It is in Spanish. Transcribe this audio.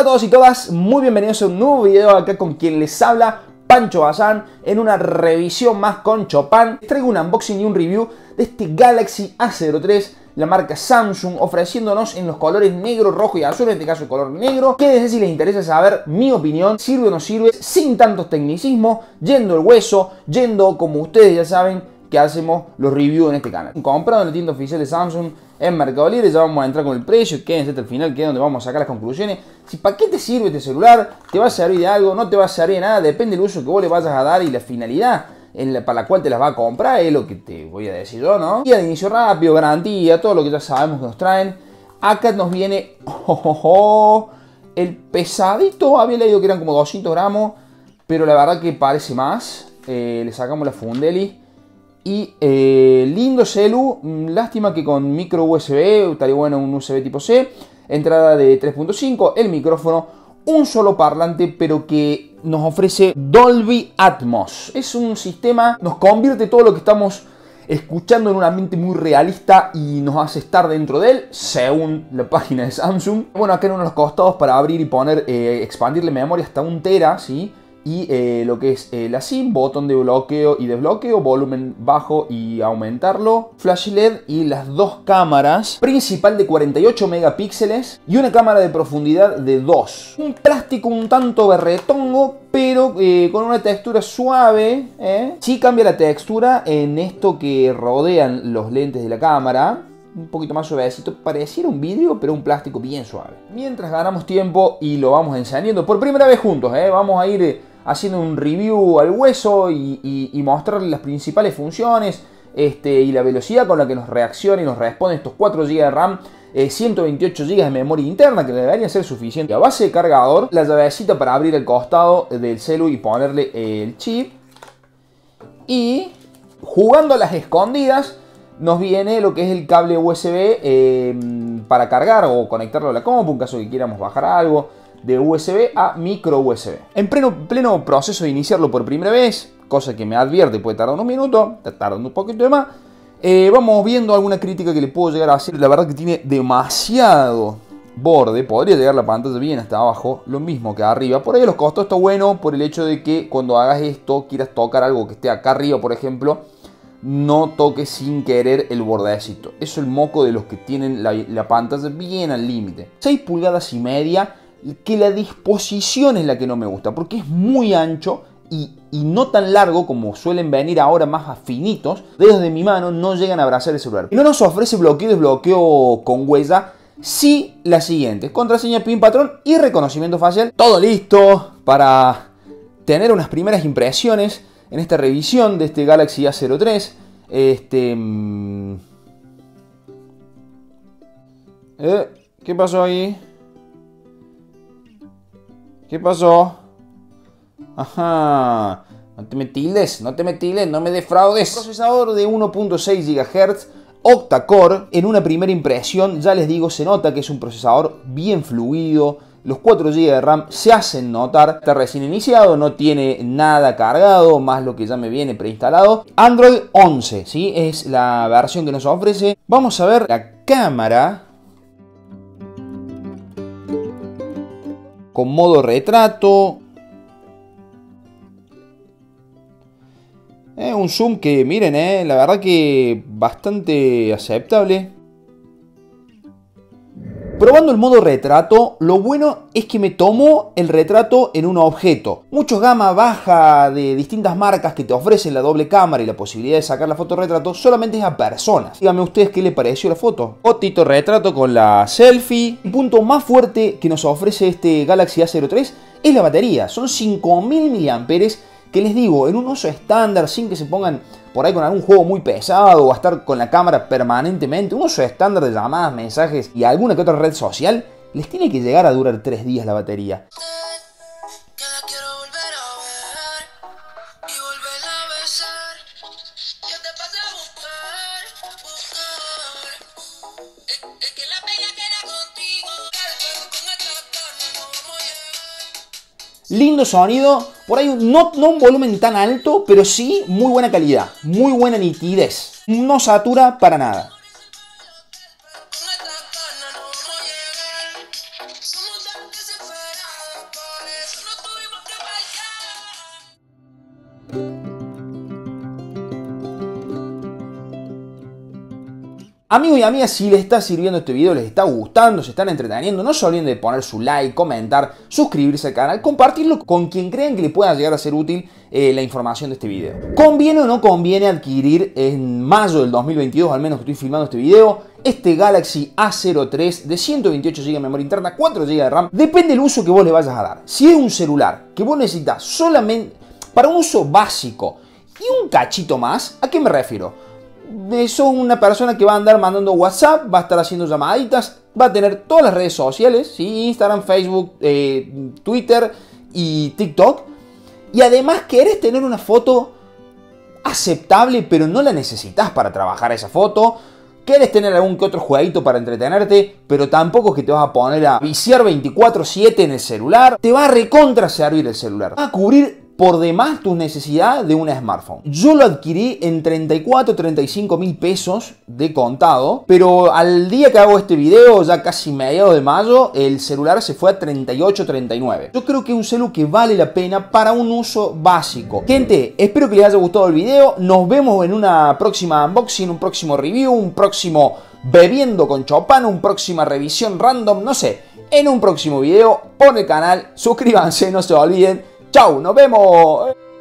Hola a todos y todas, muy bienvenidos a un nuevo video acá con quien les habla, Pancho Bazán, en una revisión más con Chopin. Les traigo un unboxing y un review de este Galaxy A03, la marca Samsung, ofreciéndonos en los colores negro, rojo y azul, en este caso el color negro. Quédense si les interesa saber mi opinión, sirve o no sirve, sin tantos tecnicismos, yendo el hueso, yendo como ustedes ya saben que hacemos los reviews en este canal. Comprado en la tienda oficial de Samsung en Mercado Libre, ya vamos a entrar con el precio, quédense hasta el final, que es donde vamos a sacar las conclusiones. Si para qué te sirve este celular, te va a servir de algo, no te va a servir de nada, depende del uso que vos le vayas a dar y la finalidad para la cual te las va a comprar, es lo que te voy a decir yo, ¿no? Guía de inicio rápido, garantía, todo lo que ya sabemos que nos traen. Acá nos viene el pesadito, había leído que eran como 200 gramos, pero la verdad que parece más. Le sacamos la Fundeli. Y lindo celu, lástima que con micro USB, estaría bueno un USB tipo C, entrada de 3.5, el micrófono, un solo parlante, pero que nos ofrece Dolby Atmos. Es un sistema, nos convierte todo lo que estamos escuchando en un ambiente muy realista y nos hace estar dentro de él, según la página de Samsung. Bueno, acá en uno de los costados para abrir y poner, expandirle memoria hasta 1 tera, ¿sí? Y lo que es la SIM, botón de bloqueo y desbloqueo, volumen bajo y aumentarlo, flash LED y las dos cámaras, principal de 48 megapíxeles y una cámara de profundidad de 2. Un plástico un tanto berretongo, pero con una textura suave, Sí cambia la textura en esto que rodean los lentes de la cámara. Un poquito más suavecito, pareciera un vidrio, pero un plástico bien suave. Mientras ganamos tiempo y lo vamos enseñando por primera vez juntos, vamos a ir haciendo un review al hueso y mostrarles las principales funciones y la velocidad con la que nos reacciona y nos responde estos 4 GB de RAM, 128 GB de memoria interna, que deberían ser suficientes. A base de cargador, la llavecita para abrir el costado del celu y ponerle el chip. Y jugando a las escondidas, nos viene lo que es el cable USB para cargar o conectarlo a la compu en caso que quieramos bajar algo de USB a micro USB. En pleno proceso de iniciarlo por primera vez, cosa que me advierte puede tardar unos minutos, está tardando un poquito de más. Vamos viendo alguna crítica que le puedo llegar a hacer. La verdad que tiene demasiado borde, podría llegar la pantalla bien hasta abajo, lo mismo que arriba. Por ahí los costos está bueno por el hecho de que cuando hagas esto, quieras tocar algo que esté acá arriba, por ejemplo, no toques sin querer el bordecito. Eso es el moco de los que tienen la pantalla bien al límite. 6 pulgadas y media, que la disposición es la que no me gusta, porque es muy ancho y no tan largo como suelen venir ahora más finitos. Dedos de mi mano no llegan a abrazar el celular. Y no nos ofrece bloqueo y desbloqueo con huella. Sí, la siguiente: contraseña, PIN, patrón y reconocimiento facial. Todo listo para tener unas primeras impresiones en esta revisión de este Galaxy A03. ¿Qué pasó ahí? ¿Qué pasó? Ajá. No te me tildes, no me defraudes. Procesador de 1.6 GHz, octa-core. En una primera impresión, ya les digo, se nota que es un procesador bien fluido. Los 4 GB de RAM se hacen notar. Está recién iniciado, no tiene nada cargado, más lo que ya me viene preinstalado. Android 11, ¿sí? Es la versión que nos ofrece. Vamos a ver la cámara con modo retrato. Un zoom que miren, la verdad que bastante aceptable. Probando el modo retrato, lo bueno es que me tomó el retrato en un objeto. Muchos gama baja de distintas marcas que te ofrecen la doble cámara y la posibilidad de sacar la foto retrato solamente es a personas. Díganme ustedes qué les pareció la foto. Fotito retrato con la selfie. El punto más fuerte que nos ofrece este Galaxy A03 es la batería. Son 5000 mAh que, les digo, en un uso estándar, sin que se pongan por ahí con algún juego muy pesado o a estar con la cámara permanentemente, un uso estándar de llamadas, mensajes y alguna que otra red social, les tiene que llegar a durar 3 días la batería. Lindo sonido, por ahí no un volumen tan alto, pero sí muy buena calidad, muy buena nitidez, no satura para nada. Amigos y amigas, si les está sirviendo este video, les está gustando, se están entreteniendo, no se olviden de poner su like, comentar, suscribirse al canal, compartirlo con quien crean que le pueda llegar a ser útil la información de este video. ¿Conviene o no conviene adquirir en mayo del 2022, al menos que estoy filmando este video, este Galaxy A03 de 128 GB de memoria interna, 4 GB de RAM? Depende del uso que vos le vayas a dar. Si es un celular que vos necesitas solamente para un uso básico y un cachito más, ¿a qué me refiero? Sos una persona que va a andar mandando WhatsApp, va a estar haciendo llamaditas, va a tener todas las redes sociales, ¿sí? Instagram, Facebook, Twitter y TikTok. Y además querés tener una foto aceptable, pero no la necesitas para trabajar esa foto. Querés tener algún que otro jueguito para entretenerte, pero tampoco es que te vas a poner a viciar 24/7 en el celular. Te va a recontra servir el celular. Va a cubrir por demás tus necesidades de un smartphone. Yo lo adquirí en 34, 35 mil pesos de contado, pero al día que hago este video, ya casi mediados de mayo, el celular se fue a 38, 39. Yo creo que es un celular que vale la pena para un uso básico. Gente, espero que les haya gustado el video. Nos vemos en una próxima unboxing, un próximo review, un próximo bebiendo con Chopin, una próxima revisión random, no sé, en un próximo video por el canal. Suscríbanse, no se olviden. ¡Chao! ¡Nos vemos!